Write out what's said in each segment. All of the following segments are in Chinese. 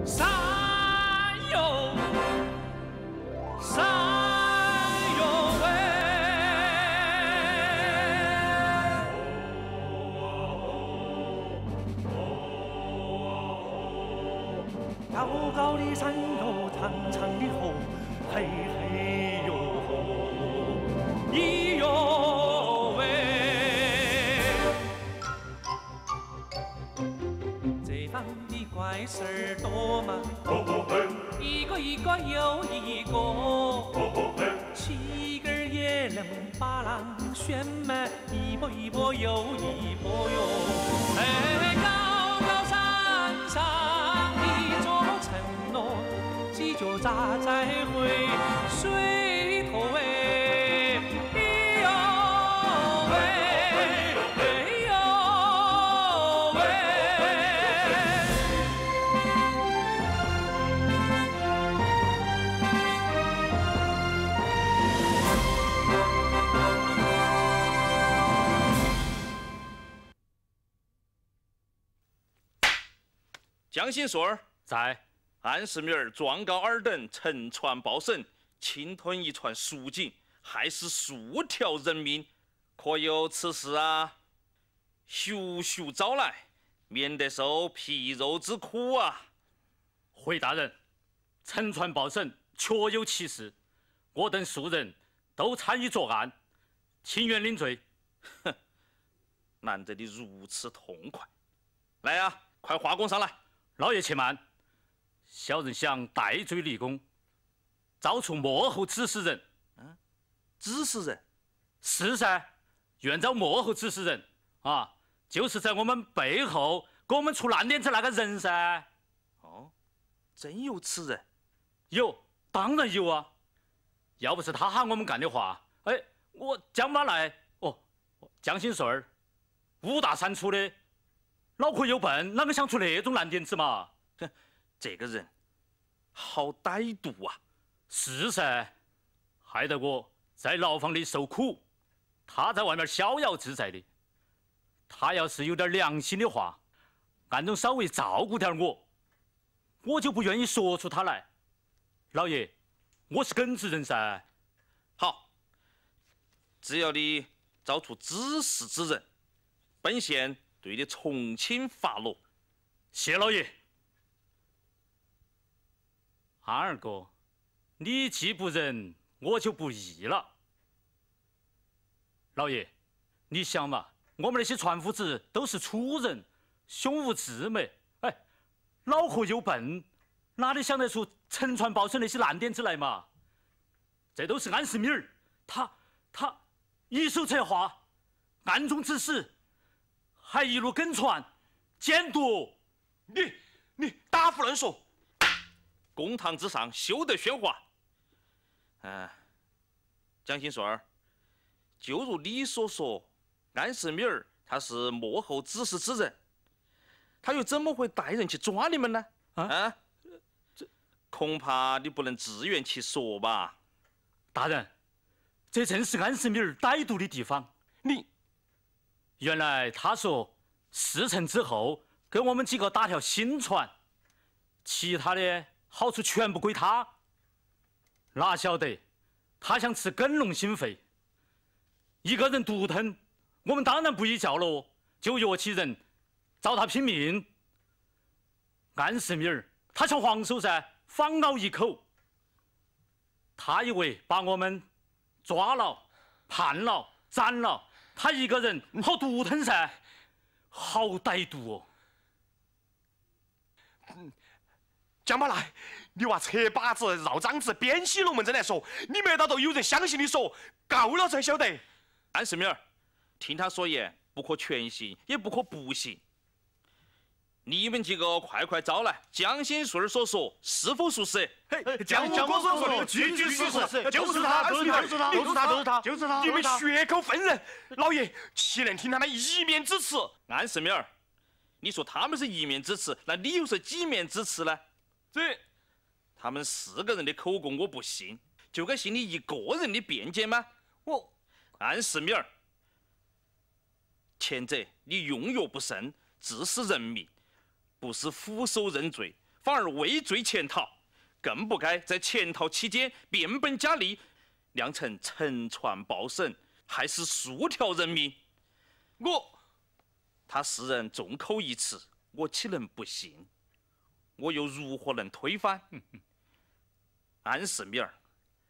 山哟山哟喂，高高的山哟，长长的河，嘿嘿哟吼，咿哟喂。这方的怪事儿多嘛，一个一个又一个，七根也能把郎旋嘛，一波一波又一波哟。哎，高高山上一座城咯，几脚扎在回水头喂，咿哟喂，哎哟喂。 江心顺儿在。 安世明儿状告尔等乘船报省，侵吞一船蜀锦，害死数条人命，可有此事啊？徐徐招来，免得受皮肉之苦啊！ 回大人，乘船报省确有其事，我等数人都参与作案，请愿领罪。 哼，难得你如此痛快，来呀，快画供上来！ 老爷且慢。小人想戴罪立功，招出幕后指使人。 指使人？ 是噻，愿招幕后指使人啊，就是在我们背后给我们出烂点子那个人噻。 哦，真有此人？ 有，当然有啊。要不是他喊我们干的话，哎，我江马来江心顺儿5大3粗的，脑壳又笨，啷个想出那种烂点子嘛？ 这个人好歹毒啊！ 是噻，害得我在牢房里受苦，他在外面逍遥自在的。他要是有点良心的话，暗中稍微照顾点我就不愿意说出他来。老爷，我是耿直人噻。 好，只要你找出指使之人，本县对你从轻发落。 谢老爷。二哥，你既不仁，我就不义了。老爷，你想嘛，我们那些船夫子都是粗人，胸无志美，哎，脑壳又笨，哪里想得出乘船报省那些烂点子来嘛？这都是安世明儿，他一手策划，暗中指使，还一路跟船监督。 你大夫乱说！ 公堂之上，休得喧哗。江心顺儿，就如你所说，安世明儿他是幕后指使之人，他又怎么会带人去抓你们呢？这恐怕你不能自圆其说吧？ 大人，这正是安世明儿歹毒的地方。原来他说事成之后，给我们几个打条新船，其他的好处全部归他，哪晓得他想吃耿龙心肺，一个人独吞，我们当然不依教喽，就约起人找他拼命。安世明儿他像黄手噻，反咬一口。他以为把我们抓了、判了、斩了，他一个人好独吞噻，好歹毒哦！ 江马来，你娃扯把子、绕章子、编戏龙门阵来说，你没到都有人相信你说，够了才晓得。 安世明儿，听他说言，不可全信，也不可不信。你们几个快招来，江心顺儿所说是否属实？ 江我所说的句句属实，就是他，就是他，你们血口愤人，老爷岂能听他们一面之词？ 安世明儿，你说他们是一面之词，那你又是几面之词呢？他们4个人的口供我不信，就该信你一个人的辩解吗？安世明儿，前者你用药不慎，致死人命，不是俯首认罪， 反而畏罪潜逃，更不该在潜逃期间变本加厉，酿成沉船暴沈，害死数条人命。他世人众口一词，我岂能不信？我又如何能推翻？安世米尔，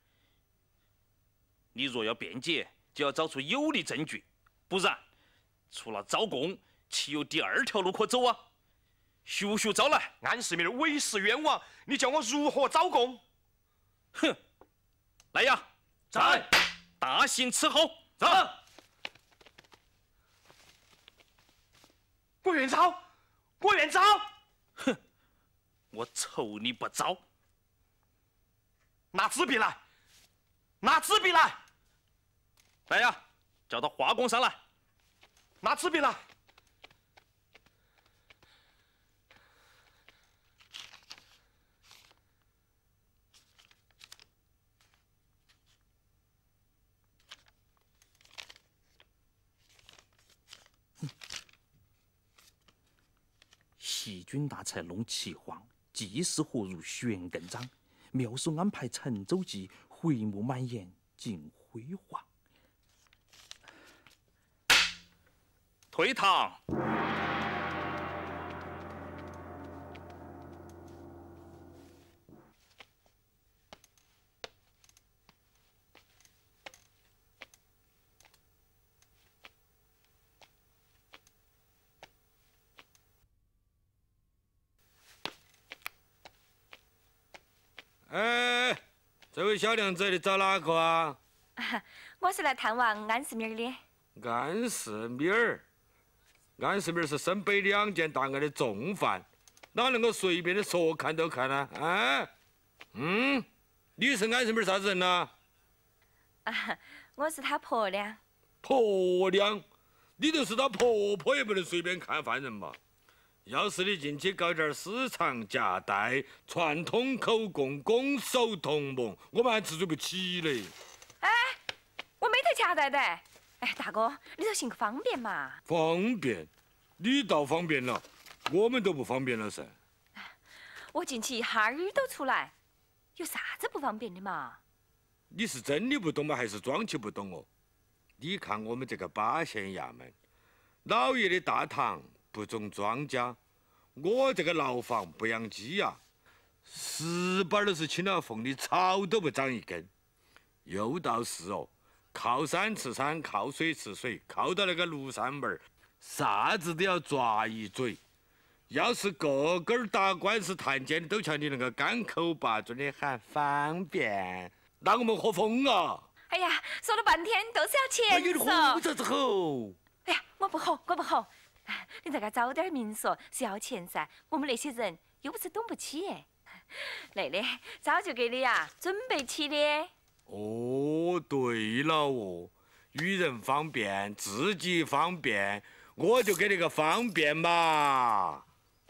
你若要辩解，就要找出有力证据，不然除了招供，岂有第二条路可走啊？徐徐招来！ 安世米尔为时冤枉，你叫我如何招供？ 哼！来呀！ 在！ 大刑伺候！ 在！ 我愿招！我愿招！ 哼！我瞅你不招！ 拿纸笔来！拿纸笔来！ 来呀！叫到画工上来！ 拿纸笔来！ 细菌大才弄齐黄，济世活如悬更章。妙手安排陈州记，回目满眼尽辉煌。退堂。 哎，这位小娘子，你找哪个啊？ 我是来探望安世米儿的。 安世米儿，安世米儿是省北2件大案的重犯，哪能够随便的说看都看呢？啊？你是安世米儿啥子人呐？ 我是他婆娘。 婆娘，你就是她婆婆也不能随便看犯人嘛。要是你进去搞点私藏夹带、串通口供、拱手同盟，我们还吃罪不起嘞。 哎，我没得夹带的。哎，大哥，你就行个方便嘛。 方便？你倒方便了，我们都不方便了噻。 我进去一哈儿都出来，有啥子不方便的嘛？ 你是真的不懂吗？还是装起不懂哦？你看我们这个巴县衙门，老爷的大堂不种庄稼，我这个牢房不养鸡呀，10板都是请了缝的，草都不长一根。又倒是哦，靠山吃山，靠水吃水，靠到那个庐山门儿，啥子都要抓一嘴。要是个个打官司探监的都像你那个干口拔尊的喊方便，那我们何疯啊？ 哎呀，说了半天都是要钱噻。 吼啥子吼？ 哎呀，我不吼，我不吼。你在这早点明说是要钱噻，我们那些人又不是懂不起。那的早就给你呀准备起的。 哦，对了哦，与人方便，自己方便，我就给你个方便嘛。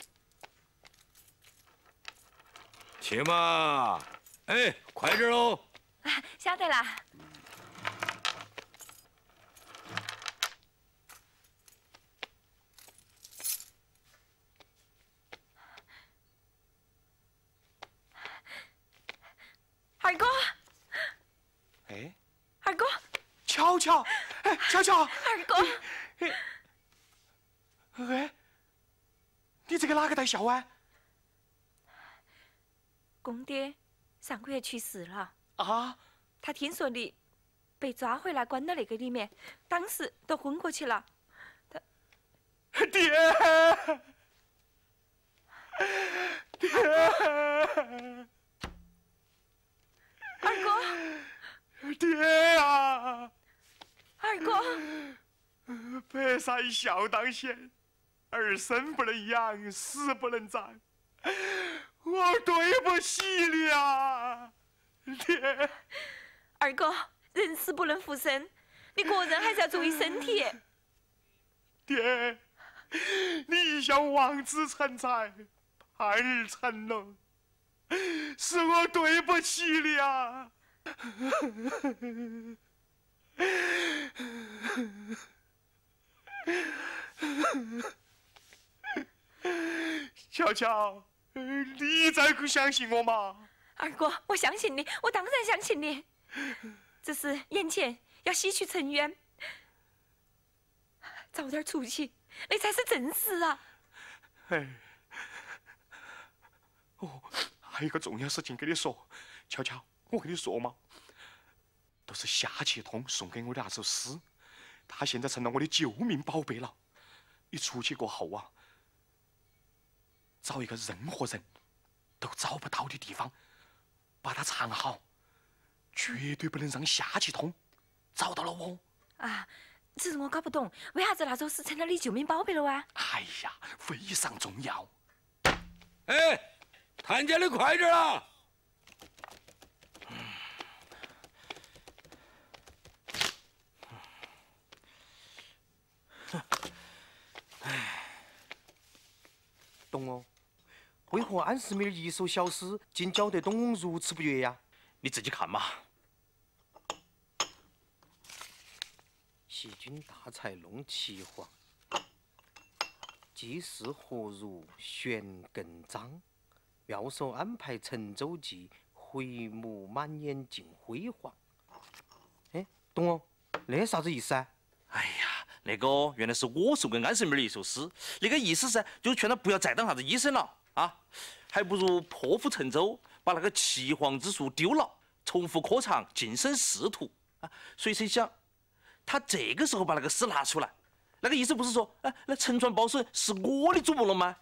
去嘛，哎，快点哦。 晓得啦。二哥， 哎， 二哥， 巧巧，哎，巧巧， 二哥， 哎，你这个哪个带孝啊？ 公爹上个月去世了啊！ 他听说你被抓回来关到那个里面，当时都昏过去了。 爹，爹， 二哥， 爹啊！ 二哥， 白晒孝当先，儿生不能养，死不能长，我对不起你啊，爹。 二哥，人死不能复生，你个人还是要注意身体。 爹，你一向望子成才，盼儿成龙，是我对不起你啊。巧巧， 你再不相信我嘛？ 二哥，我相信你，我当然相信你。只是眼前要洗去尘冤，早点出去，那才是正事啊！ 哎，哦，还有一个重要事情跟你说，巧巧，我跟你说嘛，都是夏启通送给我的那首诗，他现在成了我的救命宝贝了。你出去过后啊，找一个任何人都找不到的地方，把它藏好，绝对不能让夏启通找到了我。 啊，只是我搞不懂，为啥子那首诗成了你救命宝贝了啊？ 哎呀，非常重要。 哎，谭家的快点啦！ 董哦，为何安世民一首小诗竟搅得董翁如此不悦呀？ 你自己看嘛。 细菌大才弄奇黄，济世何如悬更张？妙手安排陈州记，回目满眼尽辉煌。哎，董哦，那啥子意思啊？ 哎呀，那个原来是我送给安世民的一首诗，那个意思噻，就是劝他不要再当啥子医生了啊，还不如破釜沉舟，把那个岐黄之术丢了，重复科场，晋升仕途啊。谁成想，他这个时候把那个诗拿出来，那个意思不是说，哎，那沉船保审是我的祖母了吗？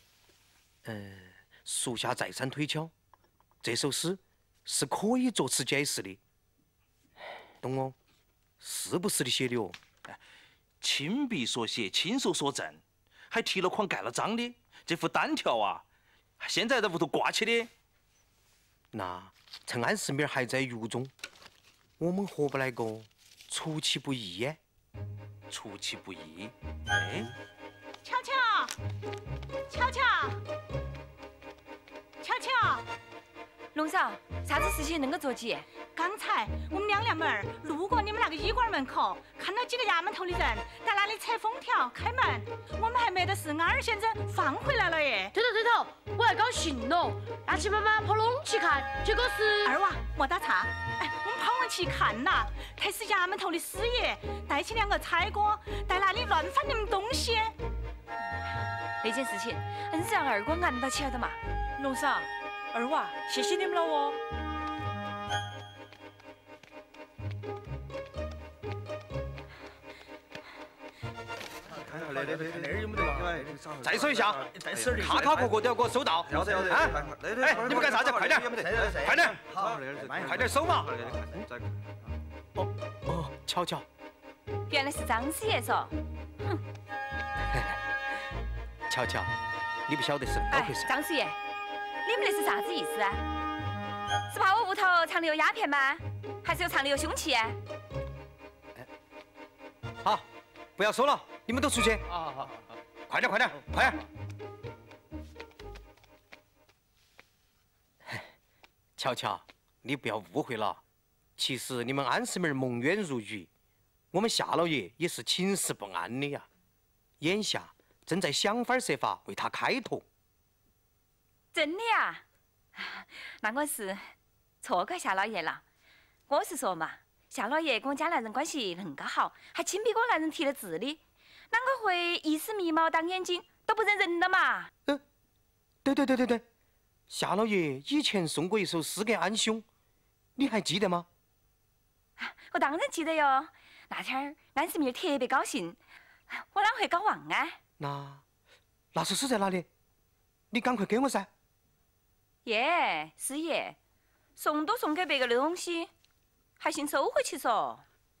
属下再三推敲，这首诗是可以作此解释的。董哦，是不是你写的哦？ 亲笔所写，亲手所赠，还提了款盖了章的。这副单条啊，现在在屋头挂起的。 那趁安世民还在狱中，我们何不来个出其不意耶？ 出其不意，哎， 巧巧，巧巧，巧巧， 龙嫂，啥子事情能够着急？ 刚才我们娘们儿路过你们那个医馆门口，看到几个衙门头的人在那里扯封条开门，我们还没得事，二先生放回来了耶。 对头，我还高兴了，拿起妈妈跑拢去看，结果是二娃莫打岔，哎，我们跑上去看呐，才是衙门头的师爷带起2个差哥，在那里乱翻你们东西。 那件事情，硬是让二哥按到起来的嘛。 龙嫂、二娃，谢谢你们了哦。 再说一下，卡卡个个都要给我收到。要得。哎，你们干啥子？快点，快点，快点收嘛！哦，巧巧， 原来是张师爷嗦。哼。 巧巧，你不晓得是哪回事？ 张师爷，你们那是啥子意思啊？是怕我屋头藏的有鸦片吗？还是有藏的有凶器啊？ 好，不要说了，你们都出去。好，快点！巧巧，你不要误会了，其实你们安世民蒙冤入狱，我们夏老爷也是寝食不安的呀。眼下正在想法设法为他开脱。 真的呀？那我是错怪夏老爷了。我是说嘛，夏老爷跟我家男人关系恁个好，还亲笔给我男人提了字的，啷个会一时迷毛当眼睛都不认人的嘛？ 对，夏老爷以前送过一首诗给安兄，你还记得吗？ 我当然记得哟。那天儿安世民特别高兴，我啷会搞忘啊？ 那首诗在哪里？你赶快给我噻！ 耶，师爷，送都送给别个的东西，还信收回去嗦？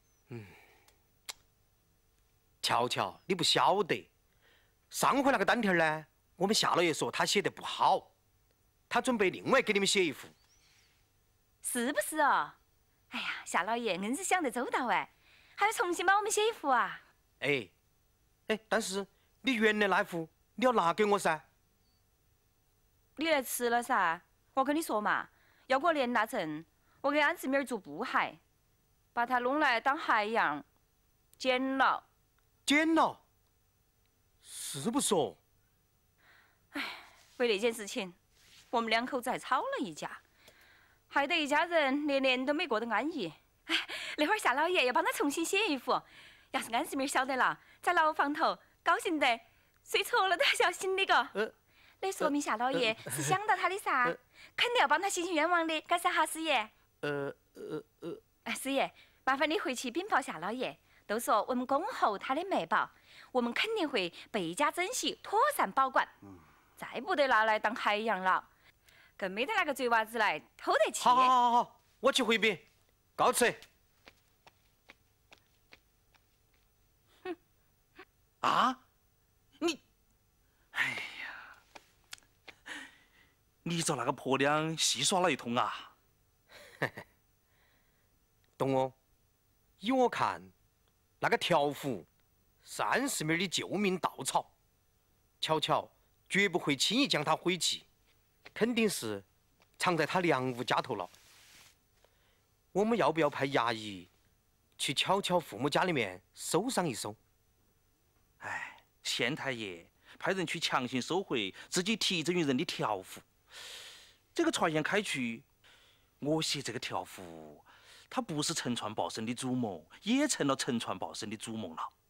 巧巧，你不晓得，上回那个单条呢，我们夏老爷说他写得不好，他准备另外给你们写一幅， 是不是哦？哎呀，夏老爷硬是想得周到哎，还要重新帮我们写一幅啊？ 哎，但是你原来那幅你要拿给我噻。 你来迟了噻，我跟你说嘛，要过年那阵，我给安世民做布鞋，把它弄来当鞋样，剪了。 剪了？是不是哦？ 哎，为那件事情， 我们两口子还吵了一架，害得一家人连年都没过得安逸。哎，那会儿夏老爷要帮他重新写一幅，要是安世明晓得了，在牢房头高兴得睡着了都要笑醒的个。那说明夏老爷是想到他的噻，肯定要帮他洗清冤枉的，该是哈师爷？师爷，麻烦你回去禀报夏老爷，都说我们恭候他的墨宝，我们肯定会倍加珍惜，妥善保管。再不得拿来当海洋了，更没得那个贼娃子来偷得去。 好，我去回禀，告辞。 哼，啊，你，哎呀，你找那个婆娘戏耍了一通啊？ 东翁，依我看，那个条幅是安世明的救命稻草，巧巧绝不会轻易将它毁弃，肯定是藏在他梁屋家头了。我们要不要派衙役去巧巧父母家里面搜上一搜？ 哎，县太爷派人去强行收回自己提赠于人的条幅，这个传言开去，我写这个条幅，他不是陈川报生的主谋，也成了陈川报生的主谋了。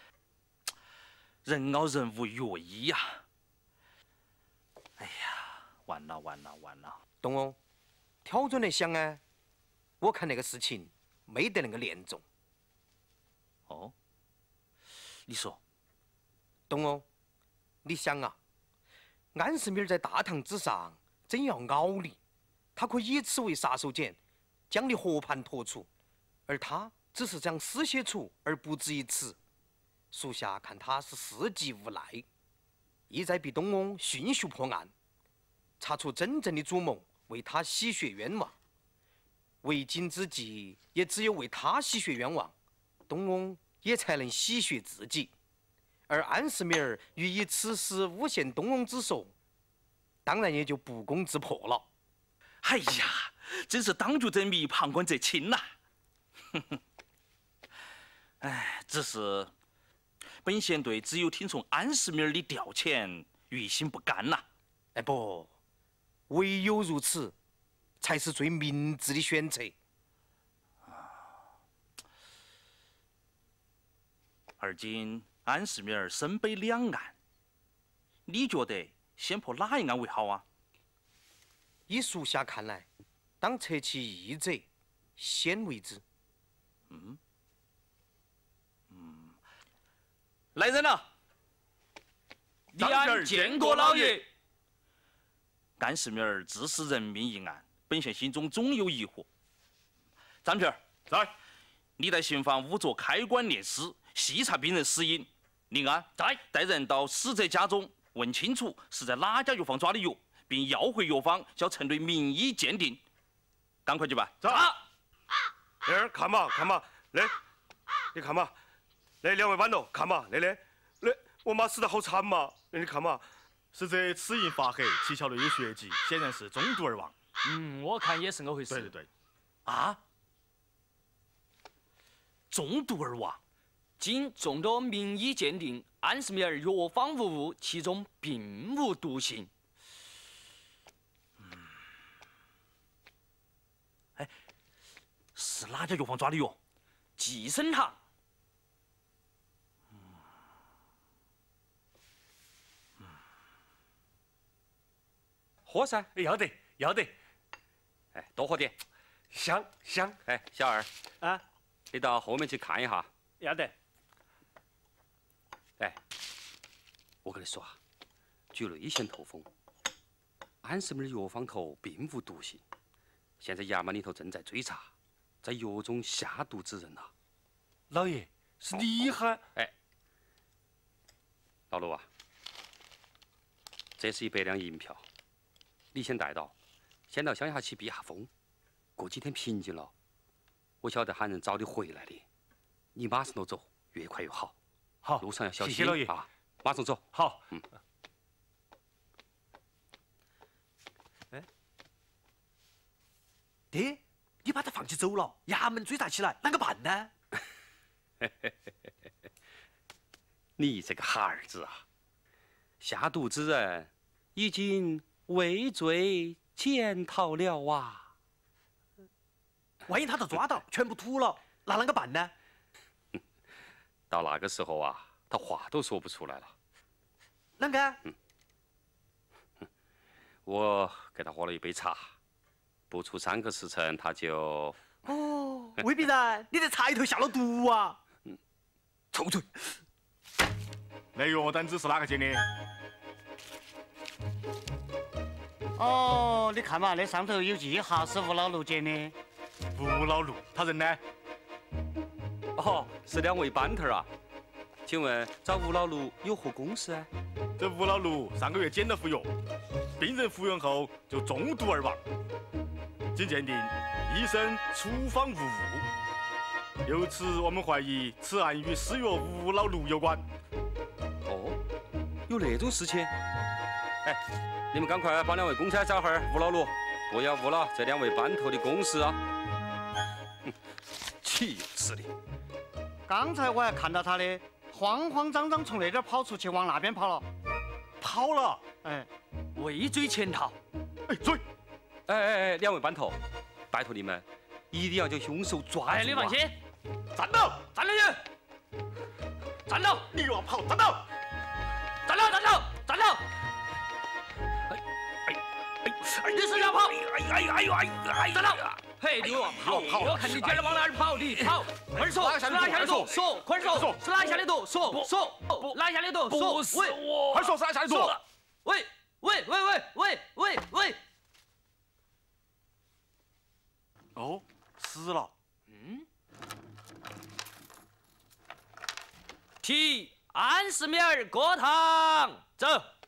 人傲人无药医呀！哎呀，完了！ 东翁，挑准的想啊，我看那个事情没得那个严重。 哦，你说， 东翁，你想啊，安世明在大堂之上真要咬你，他可以此为杀手锏，将你和盘托出，而他只是将尸写出而不止于此。属下看他是事急无奈，意在逼东翁迅速破案，查出真正的主谋，为他洗雪冤枉。为今之计，也只有为他洗雪冤枉，东翁也才能洗雪自己。而安世明欲以此事诬陷东翁之说，当然也就不攻自破了。 哎呀，真是当局者迷，旁观者清呐！哎，只是本县队只有听从安世明的调遣，于心不甘呐。 哎不，唯有如此，才是最明智的选择。 而今安世明身背两案，你觉得先破哪一案为好啊？ 以属下看来，当撤其一者，先为之。 来人了！ 立案见过老爷。 安世明致死人命一案，本县心中总有疑惑。张皮儿在， 你带刑房仵作开棺验尸，细查病人死因。林安在， 带人到死者家中问清楚是在哪家药房抓的药，并要回药房叫陈队名医鉴定。赶快去办。 走。那儿看嘛，那，你看嘛，那两位板头，看嘛，那我妈死得好惨嘛，你看嘛。 死者齿龈发黑，七窍内有血迹，显然是中毒而亡。 我看也是那回事。 对。 啊？中毒而亡？ 经众多名医鉴定，安世明药方无误，其中并无毒性。 哎，是哪家药房抓的药？ 济生堂。 喝噻， 要得。 哎，多喝点。 香。 哎，小二啊， 你到后面去看一下。 要得。 哎，我跟你说啊，据内线透风，安世明的药方头并无毒性，现在衙门里头正在追查，在药中下毒之人呐。 老爷，是你喊。 哎，老卢啊，这是100两银票。你先带到，先到乡下去避下风。过几天平静了，我晓得喊人找你回来的。你马上都走，越快越好。 好， 路上要小心。 谢谢老爷啊，马上走。 好。 哎，爹，你把他放起走了，衙门追查起来，啷个办呢？ 你这个哈儿子啊，下毒之人已经畏罪潜逃了啊！ 万一他都抓到，全部吐了，那啷个办呢？ 到那个时候啊，他话都说不出来了。 啷个？ 我给他喝了一杯茶，不出3个时辰，他就…… 哦，未必然，你在茶里头下了毒啊！ 臭嘴！ 那药单子是哪个捡的？ 哦，你看嘛，那上头有记哈，是吴老六捡的。 吴老六，他人呢？ 哦，是2位班头啊。请问找吴老六有何公事啊？ 这吴老六上个月捡了副药，病人服用后就中毒而亡。经鉴定，医生处方无误，由此我们怀疑此案与施药吴老六有关。 哦，有那种事情？哎，你们赶快帮2位公差小孩吴老六，不要误了这2位班头的公事啊！哼，岂有此理！ 刚才我还看到他的，慌慌张张从那边跑出去，往那边跑了。 跑了？ 哎， 畏罪潜逃。 哎，追！ 哎，2位班头，拜托你们一定要将凶手抓住啊！ 哎，你放心， 站到！ 站到去！站到！ 你又要跑？站到！ 站到！站到！站到！你是要跑？站到！嘿，你往跑！我看你接着往哪儿跑，你跑！快点说，是哪下的毒？说，快点说，是哪下的毒？说，哪下的毒？说， 不是我，快说是哪下的毒？ 喂！ 哦，死了。 替安世面儿过堂，走。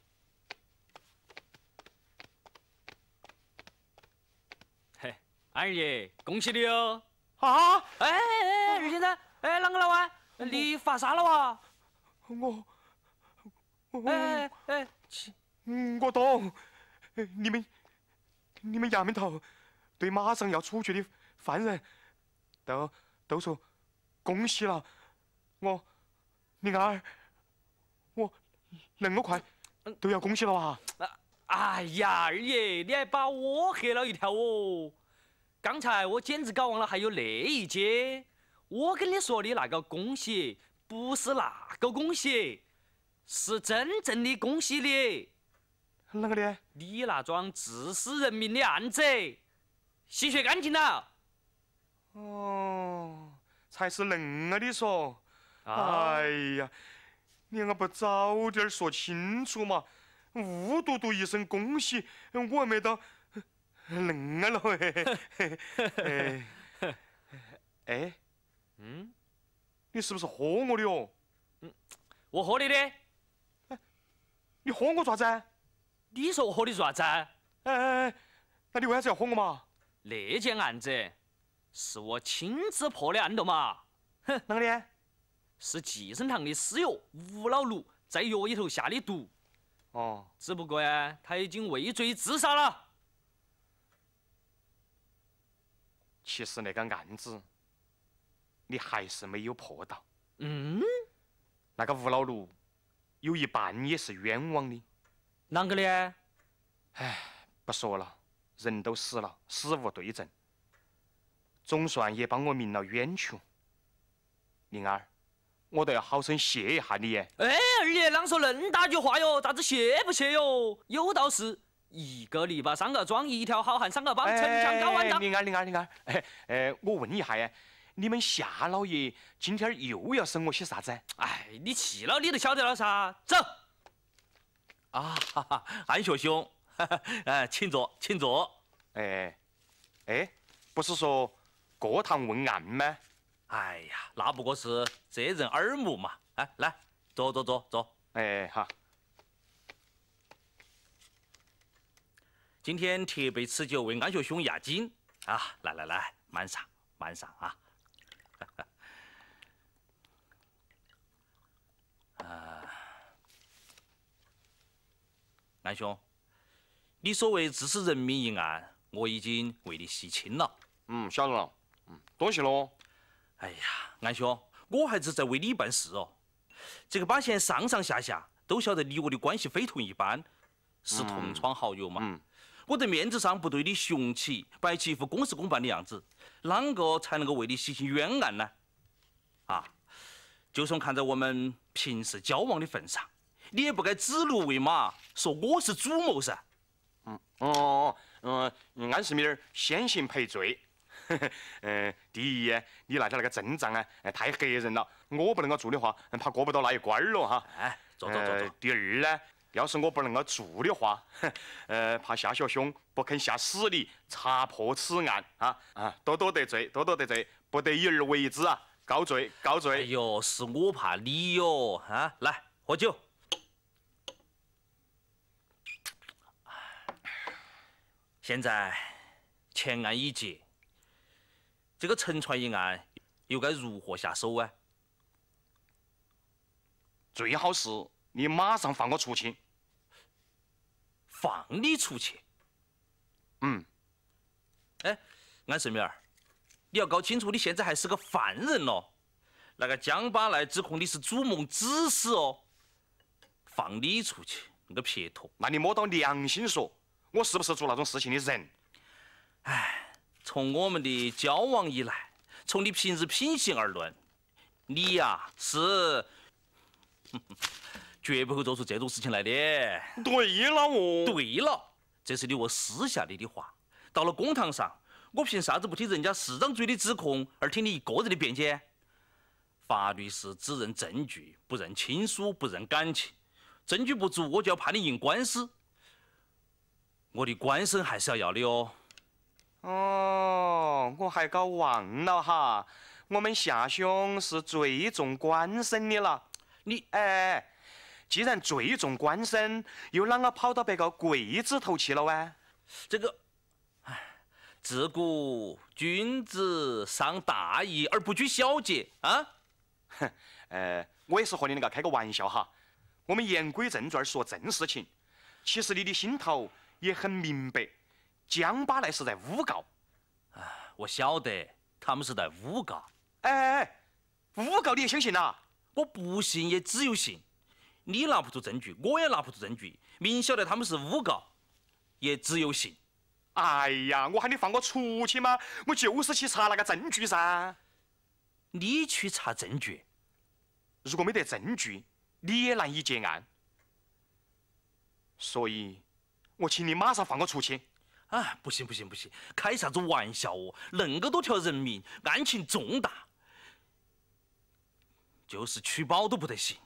嘿，二爷，恭喜你哦！ 啊！ 哎，二先生，哎，啷个了哇？你发啥了哇？ 我懂。你们衙门头对马上要出去的犯人都说恭喜了。你儿，我那么快都要恭喜了哇！ 哎呀，二爷，你还把我吓了一跳哦！刚才我简直搞忘了还有那一节。我跟你说的那个恭喜，不是那个恭喜，是真正的恭喜你。 啷个的？ 你那桩致死人命的案子洗雪干净了。 哦，才是恁个的说。 啊、 哎呀，你啷个不早点说清楚嘛？误嘟嘟一声恭喜，我还没到恁个了哎，你是不是喝我的哦？ 我喝你的。 你喝我爪子？ 你说我喝你爪子？ 哎，那你为啥子要喝我嘛？ 那件案子是我亲自破的案头嘛。 哼，啷个的？ 是寄生堂的尸友吴老六在药里头下的毒。 哦， 只不过呀，他已经畏罪自杀了。 其实那个案子，你还是没有破到。那个吴老六有一半也是冤枉的。 啷个的？ 唉，不说了，人都死了，死无对证，总算也帮我鸣了冤屈。灵儿，我都要好生谢一下你耶。 哎，二爷，啷说恁大句话哟？咋子谢不谢哟？有道是一个篱笆3个桩，一条好汉3个帮，城墙高万丈。 灵儿，我问一下呀，你们夏老爷今天又要审我些啥子？ 哎，你气了，你就晓得了噻。走。 啊，安学兄，请坐，请坐。 不是说过堂问案吗？ 哎呀，那不过是遮人耳目嘛。哎，来，坐。 好。 今天特别赐酒为安学兄压惊啊！来，慢上啊！安兄，你所谓致死人命一案，我已经为你洗清了。 晓得了。多谢喽。 哎呀，安兄，我还是在为你办事哦。这个把县上上下下都晓得你我的关系非同一般， 是同窗好友嘛。我在面子上不对你雄起，摆起一副公事公办的样子，啷个才能够为你洗清冤案呢？啊，就算看在我们平时交往的份上，你也不该指鹿为马，说我是主谋噻。 安世明先行赔罪。第一，你那条那个阵仗啊，太吓人了，我不能够做的话，怕过不到那一关了哈。 哎，走。 第二呢，要是我不能够做的话，怕夏小兄不肯下死力查破此案啊！多多得罪，不得已而为之啊！告罪。 哎呦，是我怕你哟啊！来喝酒。现在前案已结，这个沉船一案又该如何下手啊？ 最好是你马上放我出去。 放你出去？哎，安世明儿，你要搞清楚，你现在还是个犯人哦。那个江巴来指控你是主谋指使哦。放你出去，那个撇脱。 那你摸到良心说，我是不是做那种事情的人？ 哎，从我们的交往以来，从你平日品行而论，你呀是绝不会做出这种事情来的。 对了哦。 对了，这是你我私下里的话。到了公堂上，我凭啥子不听人家市长嘴的指控，而听你一个人的辩解？法律是只认证据，不认亲属，不认感情。证据不足，我就要判你赢官司。我的官声还是要的哦。 我还搞忘了哈，我们夏兄是最重官声的了。 你既然最重官声，又啷个跑到别个柜子头去了哇？ 这个，自古君子尚大义而不拘小节啊。 我也是和你那个开个玩笑哈。我们言归正传，说正事情。其实你的心头也很明白，江巴来是在诬告。 我晓得他们是在诬告。 诬告你也相信呐？ 我不信也只有信。你拿不出证据，我也拿不出证据，明晓得他们是诬告，也只有信。 哎呀，我喊你放我出去吗？我就是去查那个证据噻。 你去查证据？ 如果没得证据，你也难以结案。所以，我请你马上放我出去。 不行，开啥子玩笑哦？恁个多条人命，案情重大，就是取保都不得行。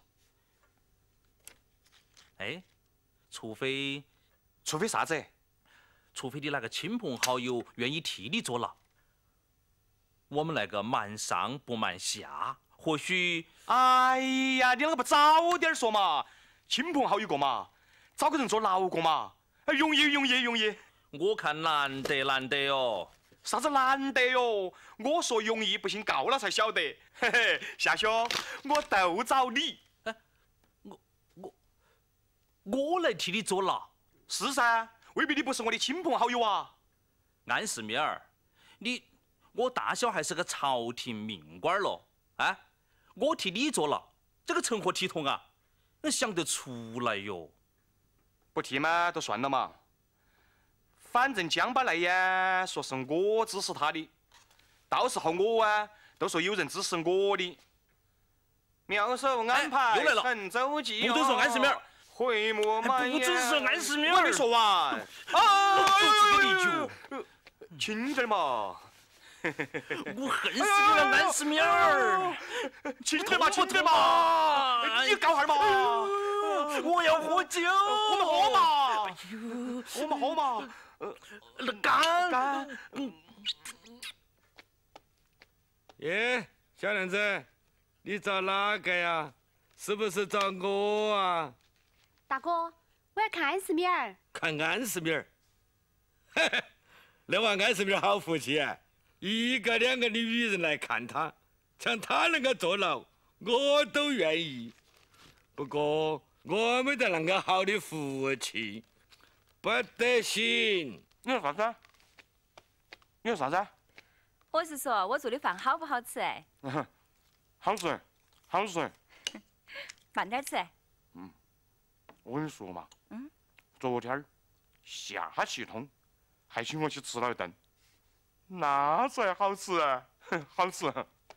除非啥子？ 除非你那个亲朋好友愿意替你坐牢。我们那个瞒上不瞒下，或许…… 哎呀，你啷个不早点说嘛？亲朋好友过嘛，找个人坐牢过嘛？容易。 我看难得哦。 啥子难得哟？我说容易，不信告了才晓得。嘿嘿，夏兄，我都找你。 我来替你坐牢？ 是噻，未必你不是我的亲朋好友啊。 安世明儿，我大小还是个朝廷命官了我替你坐牢，这个成何体统啊？想得出来哟。 不替嘛，就算了嘛。反正江巴来呀，说是我指使他的，到时候我都说有人指使我的。妙手安排，神州计， 不准说安世明儿。 回目满眼， 不准说安世明儿。 我还没说完。轻点嘛。 我恨死你了，安世明儿！ 轻点嘛，你搞哈嘛！ 我要喝酒， 我们喝嘛！ 干！ 小娘子，你找哪个呀？是不是找我啊？ 大哥，我要看安世明儿。 看安世明儿？那娃安世明儿好福气啊！一个两个的女人来看他，像他那个坐牢，我都愿意。不过我没得那个好的福气，不得行。 你说啥子？ 我是说我做的饭好不好吃？ 好吃。 慢点吃。 我跟你说嘛， 昨天下气通，还请我去吃了一顿，那才好吃啊，好吃。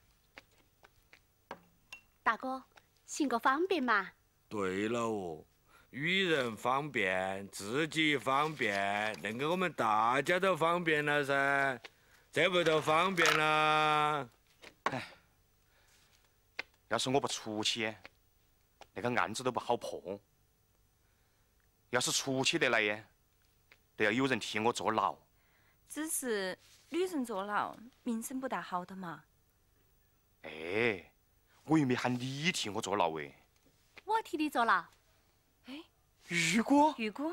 大哥，行个方便嘛？ 对了哦，与人方便，自己方便，恁个我们大家都方便了噻，这不都方便了？ 哎，要是我不出去，那个案子都不好破；要是出去得来呀，都要有人替我坐牢。 只是女人坐牢，名声不大好的嘛。 哎，我又没喊你替我坐牢哎。 我替你坐牢。 哎， 玉哥， 玉哥，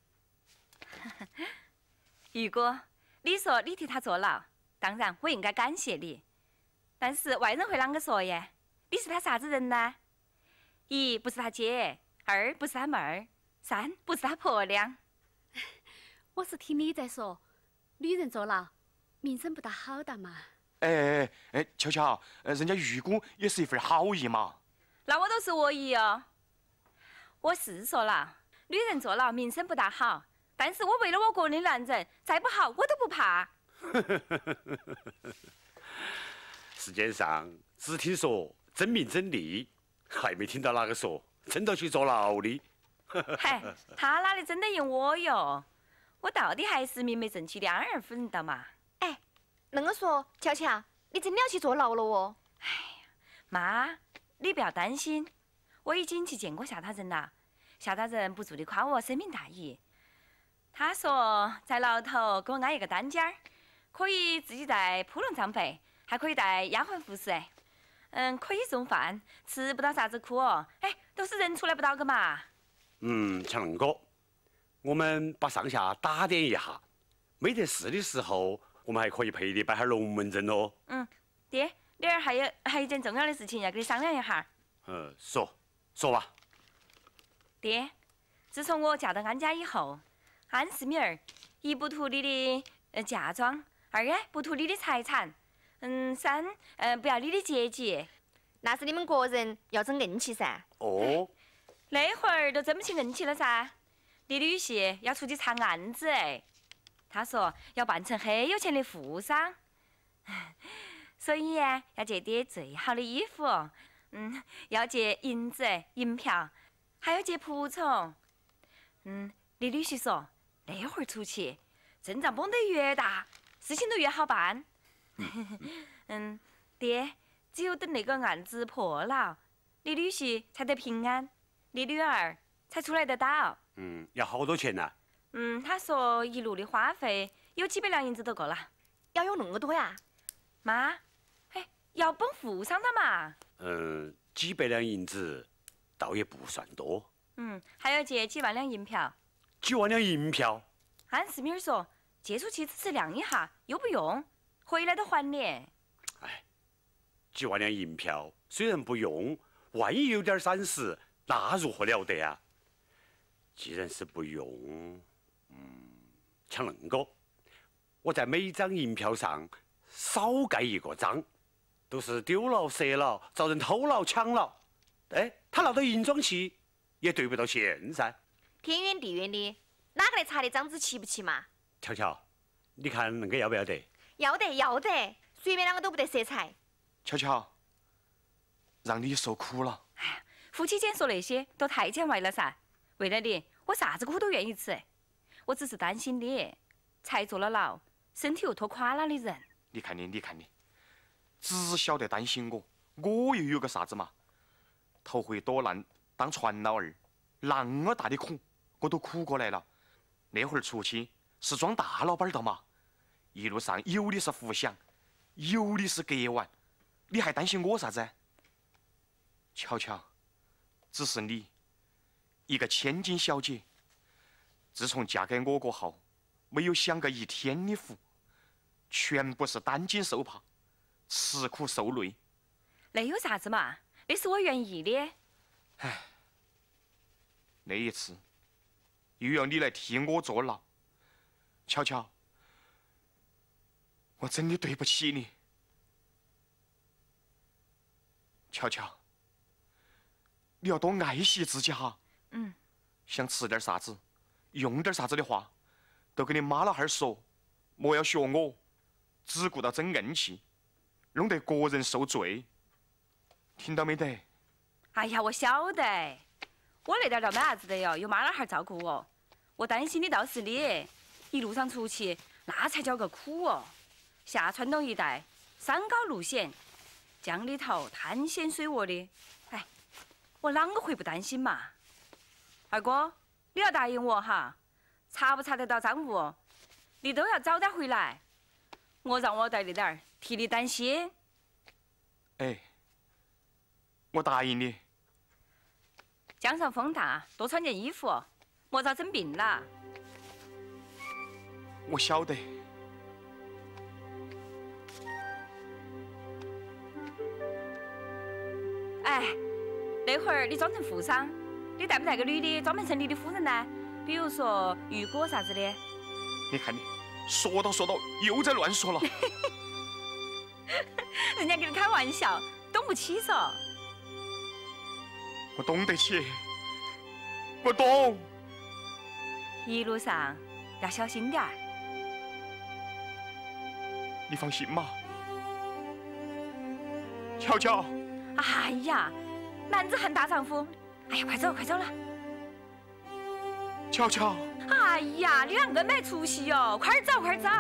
玉哥，你说你替他坐牢，当然我应该感谢你。但是外人会啷个说耶？你是他啥子人呢？一不是他姐，二不是他妹儿，三不是他婆娘。 我是听你在说，女人坐牢，名声不大好的嘛。 哎，巧巧，人家玉姑也是一份好意嘛。 那我都是恶意哦。我是说了，女人坐牢名声不大好，但是我为了我个人的男人，再不好我都不怕。 世界上只听说真名真利，还没听到哪个说真到去坐牢的。 嗨，他哪里真得赢我哟？我到底还是明媒正娶的安儿夫人的嘛。 哎，恁个说，巧巧，你真的要去坐牢了哦？ 哎呀，妈，你不要担心，我已经去见过夏大人了。夏大人不住地夸我深明大义。他说在牢头给我安一个单间儿，可以自己带铺笼帐被，还可以带丫鬟服侍。可以送饭，吃不到啥子苦哦。哎，都是人出来不到个嘛。 强龙哥，我们把上下打点一下，没得事的时候，我们还可以陪你摆下龙门阵哦。 爹，女儿还有一件重要的事情要跟你商量一下。 说吧。 爹，自从我嫁到安家以后，安四米儿，一不图你的嫁妆，二呢不图你的财产，三不要你的阶级。 那是你们个人要争硬气噻。 哦。 那会儿都争不起硬气了噻。李女婿要出去查案子，他说要扮成很有钱的富商，所以要借爹最好的衣服，要借银子、银票。还要借仆从，李女婿说那会儿出去，阵仗绷得越大，事情都越好办。爹，只有等那个案子破了，李女婿才得平安，李女儿才出来得到。 要好多钱呢？ 他说一路的花费有几百两银子都够了。 要有那么多呀？ 妈，要奔富商的嘛。 几百两银子。倒也不算多。 还要借几万两银票。 几万两银票？ 安四米儿说，借出去只是亮一下，又不用，回来都还你。 哎，几万两银票虽然不用，万一有点闪失，那如何了得呀？既然是不用，像恁个，我在每张银票上少盖一个章，都是丢了、折了、遭人偷了、抢了。他拿到银装去，也对不到线噻。 天远地远的，哪个来查的章子齐不齐嘛？ 巧巧，你看恁个要不要得？ 要得，随便两个都不得色彩。 巧巧，让你受苦了。 夫妻间说那些都太见外了噻。为了你，我啥子苦都愿意吃。我只是担心你，才坐了牢，身体又拖垮了的人。 你看你，只晓得担心我又有个啥子嘛？头回躲难当船老儿，那么大的苦我都苦过来了。那会儿出去是装大老板的嘛，一路上有的是福享，有的是隔碗，你还担心我啥子？巧巧，只是你一个千金小姐，自从嫁给我过后，没有享过一天的福，全部是担惊受怕，吃苦受累。 那有啥子嘛？那是我愿意的。 那一次又要你来替我坐牢，巧巧，我真的对不起你。巧巧，你要多爱惜自己哈。想吃点啥子， 用点啥子的话，都跟你妈老汉儿说，莫要学我，只顾到争硬气，弄得个人受罪。听到没得？ 哎呀，我晓得，我那点倒没啥子的哟，有妈老汉儿照顾我。我担心的倒是你，一路上出去那才叫个苦哦。下川东一带山高路险，江里头滩险水涡的，哎，我啷个会不担心嘛？二哥，你要答应我哈，查不查得到赃物，你都要早点回来。我让我带着点儿替你担心。 哎，我答应你。 江上风大，多穿件衣服，莫遭整病了。 我晓得。 哎，那会儿你装成富商，你带不带个女的装扮成你的夫人呢？比如说玉果啥子的。 你看你，说到又在乱说了。 人家跟你开玩笑，懂不起嗦。 我懂得起，我懂。 一路上要小心点儿。 你放心嘛，巧巧。 哎呀，男子汉大丈夫，哎呀，快走快走了。 巧巧。 哎呀，你啷个没出息哟？快点走快点走。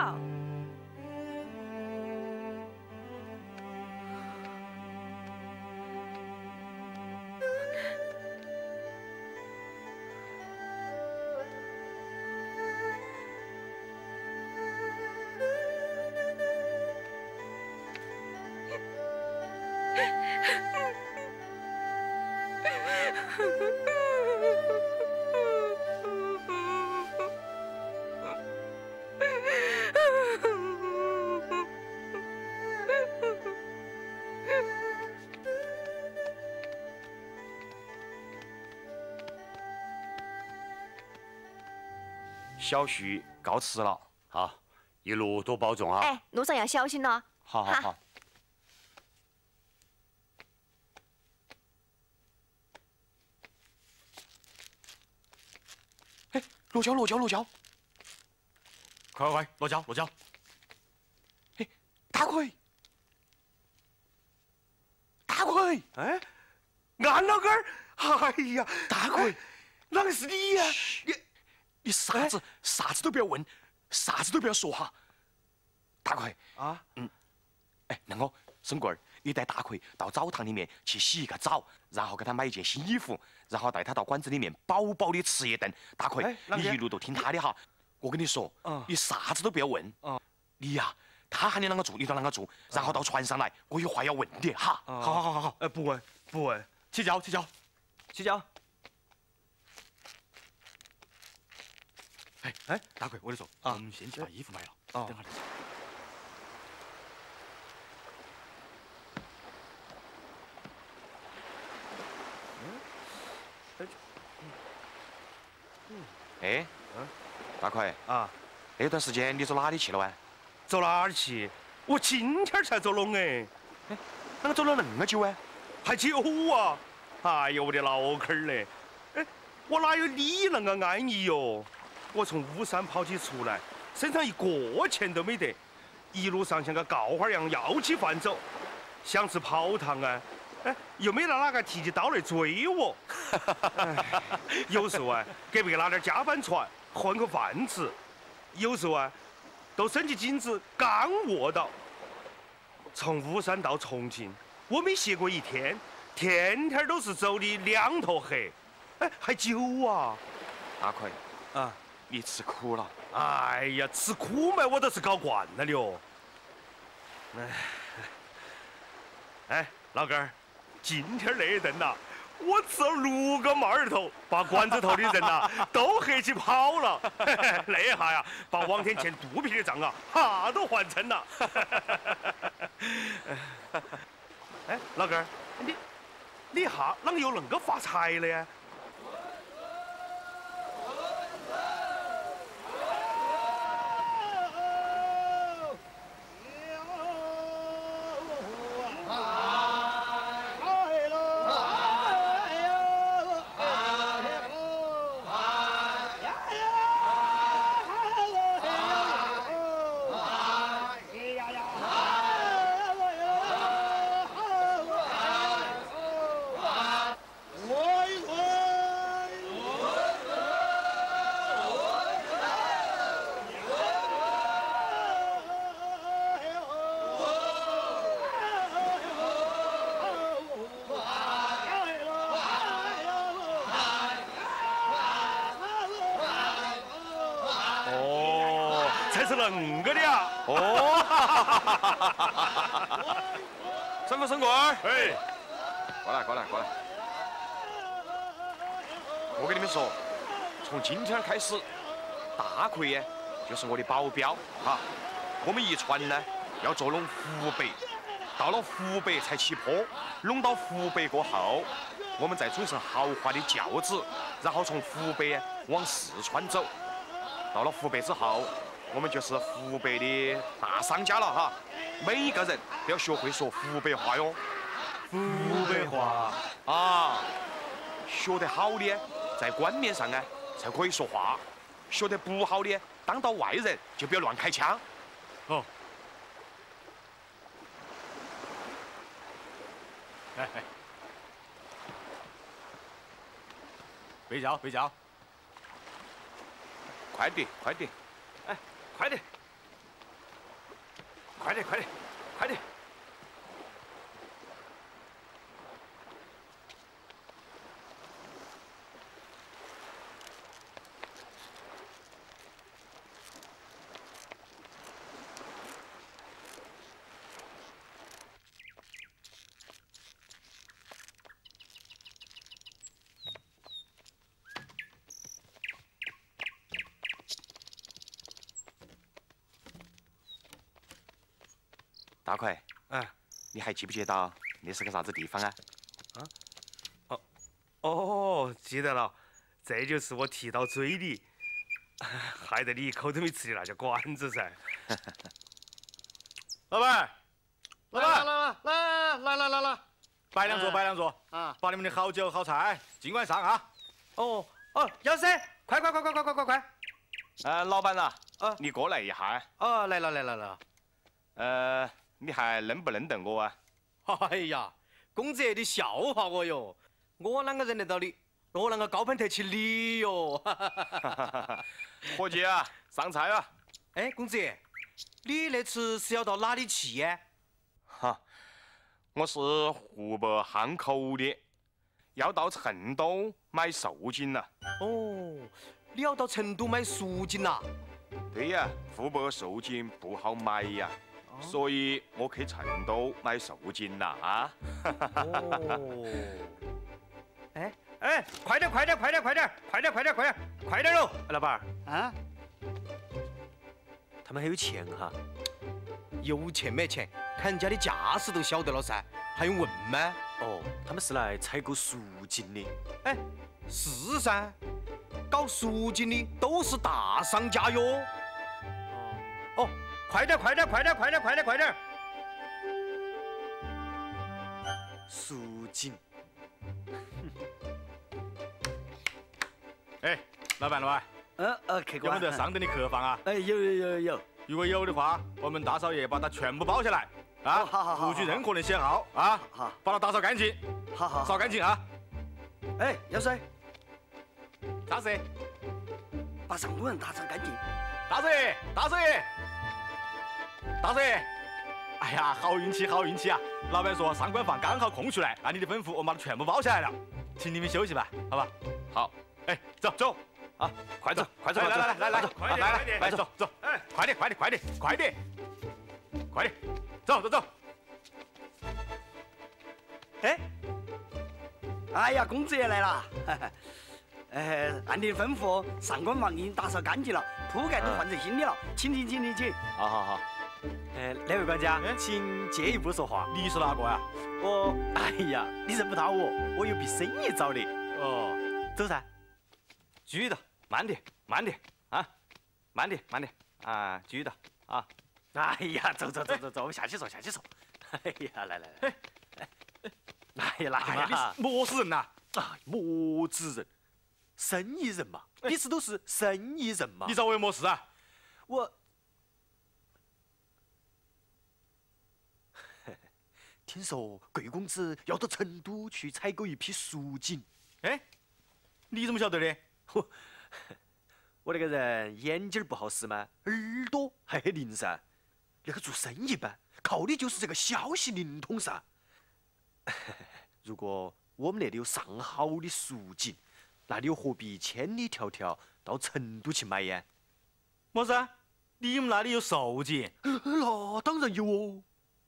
小婿告辞了。 好，一路多保重啊！ 哎，路上要小心了。 好好好。哎，落脚！ 快，落脚！ 哎，大奎！ 哎，俺老根儿，哎呀， 大奎， 啷个是你呀？ 你啥子都不要问，啥子都不要说哈。大奎啊， 哎，那个沈贵儿，你带大奎到澡堂里面去洗一个澡，然后给他买一件新衣服，然后带他到馆子里面饱饱的吃一顿。大奎，你一路都听他的哈。我跟你说，你啥子都不要问。你呀，他喊你啷个做你就啷个做，然后到船上来，我有话要问你哈。 好，不问，起脚。 哎，大奎，我跟你说，我们先去把衣服买了，等下再说。 哎，大奎啊， 那段时间你走哪里去了哇？ 走哪儿去？我今天才走拢哎， 啷个走了那么久啊？ 还久啊！哎呦我的老坑儿嘞！哎，我哪有你那个安逸哟？我从巫山跑起出来，身上一个钱都没得，一路上像个告花样要起饭走，想吃泡汤啊，哎，又没拿哪个提起刀来追我。有时候啊，给别个拿点加班船混口饭吃；有时候啊，都伸起颈子干卧到。从巫山到重庆，我没歇过一天，天天都是走的两头黑，哎，还久啊！ 大奎啊， 你吃苦了。 哎呀，吃苦嘛，我都是搞惯了的哟。哎，老根儿，今天那一顿呐，我吃了6个帽儿头，把馆子头的人呐都黑起跑了。那一下呀，把往天欠肚皮的账啊，哈都还清了。哎，老根儿，你哈啷个又恁个发财了呀？ 恁个的啊！哦，沈官儿， 哎，过来。我跟你们说，从今天开始，大奎就是我的保镖哈。我们一船呢要坐拢湖北，到了湖北才起坡，拢到湖北过后，我们再组成豪华的轿子，然后从湖北往四川走。到了湖北之后，我们就是湖北的大商家了哈。每一个人都要学会说湖北话哟。 湖北话啊，学得好的，在官面上呢才可以说话；学得不好的，当到外人就不要乱开枪。 哦。哎，背教。 快点！ 哎，快点！ 大奎，你还记不记得那是个啥子地方啊？ 哦，记得了，这就是我提到嘴里，害得你一口都没吃的那家馆子噻。 老板， 来， 摆两桌啊！把你们的好酒好菜尽管上啊！ 哦，要噻，快！ 老板呐，你过来一下。 哦，来了。 你还认不认得我啊？ 哎呀，公子你笑话我哟！我啷个认得到你？我啷个高攀得起你哟？ 伙计啊，上菜啊！ 哎，公子，你那次是要到哪里去呀？ 哈，我是湖北汉口的，要到成都买寿锦了。 哦，你要到成都买蜀锦呐？ 对呀，湖北寿锦不好买呀。所以我去成都买寿锦啦啊！ 哦，哎，快点喽！ 老板儿啊， 他们很有钱哈。 有钱没钱，看人家的架势都晓得了噻，还用问吗？ 哦，他们是来采购蜀锦的。 哎，是噻，搞蜀锦的都是大商家哟。哦。快点！ 蜀锦。 哎，老板， 客官， 有没得上等的客房啊？ 哎，有。 如果有的话，我们大少爷把它全部包下来啊！ 好， 不许任何人显号啊！ 好， 把它打扫干净。 好， 扫干净啊！ 哎，要噻， 大师， 把上古人打扫干净。 大少爷，哎呀，好运气啊！老板说上官房刚好空出来，按你的吩咐，我把它全部包下来了，请你们休息吧，好吧？ 好， 哎，走啊， 快走！ 来，走，哎，快点，走！ 哎呀，公子爷来了！按你的吩咐，上官房已经打扫干净了，铺盖都换成新的了，请。 好。两位管家，请借一步说话。 你是哪个呀？ 哎呀，你认不到我有笔生意找你。 哦， 走噻。继续的，慢点啊，慢点啊，继续的啊。哎呀，走，我们下去说。哎呀，来。哎呀， 你么子人呐？ 么子人？生意人嘛，彼此都是生意人嘛。 你找我有么事啊？ 我听说贵公子要到成都去采购一批蜀锦。 哎，你怎么晓得的？ 我那个人眼睛不好使吗？耳朵还很灵噻。那个做生意吧，靠的就是这个消息灵通噻。如果我们那里有上好的蜀锦，那你又何必千里迢迢到成都去买呀？ 么子？ 你们那里有寿节？ 那当然有哦。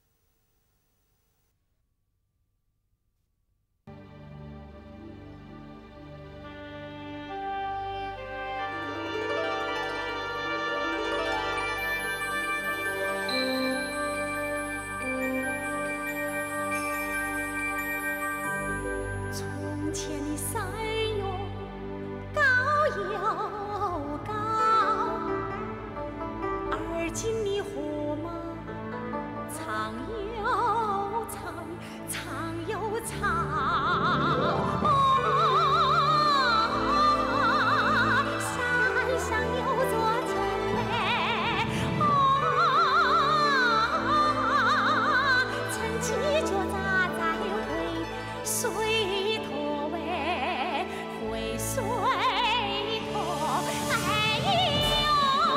从前的山哟高又高，而今的河马长又长，长又长。山上有座镇嘞，曾几脚扎在回水头喂，回水头，哎呦！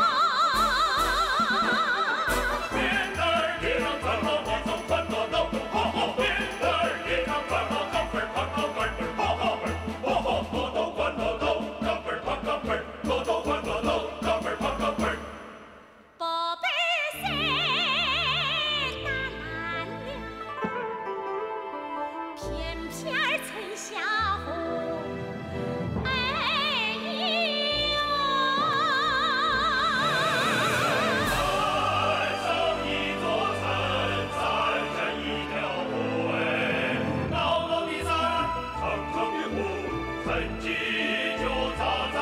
天儿地上穿罗我走穿罗兜，天儿地上穿罗高分爬高分，罗兜宽罗兜，高分爬高分，罗兜宽罗兜，高分爬高分。 宝贝谁打烂了？偏偏儿曾下河，哎呦！ 山上一座山，山下一条河，高高的山，长长的河，曾几就扎在